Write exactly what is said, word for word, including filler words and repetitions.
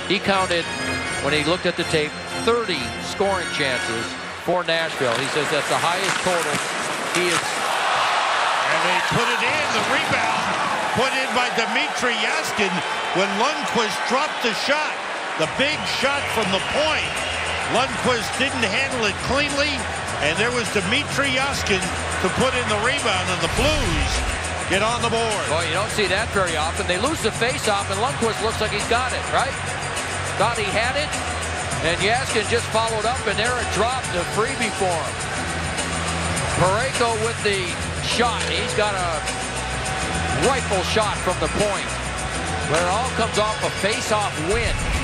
He counted, when he looked at the tape, thirty scoring chances for Nashville. He says that's the highest total he is. And they put it in, the rebound put in by Dmitry Yaskin when Lundqvist dropped the shot. The big shot from the point. Lundqvist didn't handle it cleanly, and there was Dmitry Yaskin to put in the rebound, and the Blues get on the board. Boy, you don't see that very often. They lose the face-off, and Lundqvist looks like he's got it, right? Thought he had it, and Yaskin just followed up, and there it dropped, a freebie for him. Parayko with the shot. He's got a rifle shot from the point, where it all comes off a face-off win.